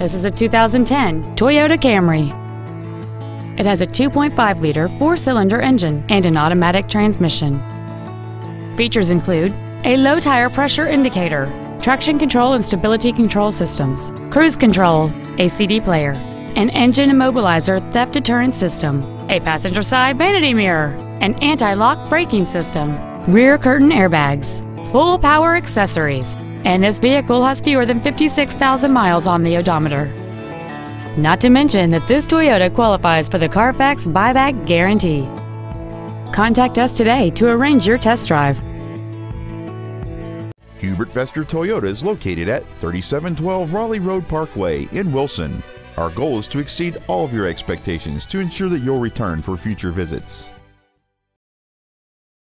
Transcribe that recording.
This is a 2010 Toyota Camry. It has a 2.5-liter four-cylinder engine and an automatic transmission. Features include a low tire pressure indicator, traction control and stability control systems, cruise control, a CD player, an engine immobilizer theft deterrent system, a passenger side vanity mirror, an anti-lock braking system, rear curtain airbags, full power accessories, and this vehicle has fewer than 56,000 miles on the odometer. Not to mention that this Toyota qualifies for the Carfax buyback guarantee. Contact us today to arrange your test drive. Hubert Vester Toyota is located at 3712 Raleigh Road Parkway in Wilson. Our goal is to exceed all of your expectations to ensure that you'll return for future visits.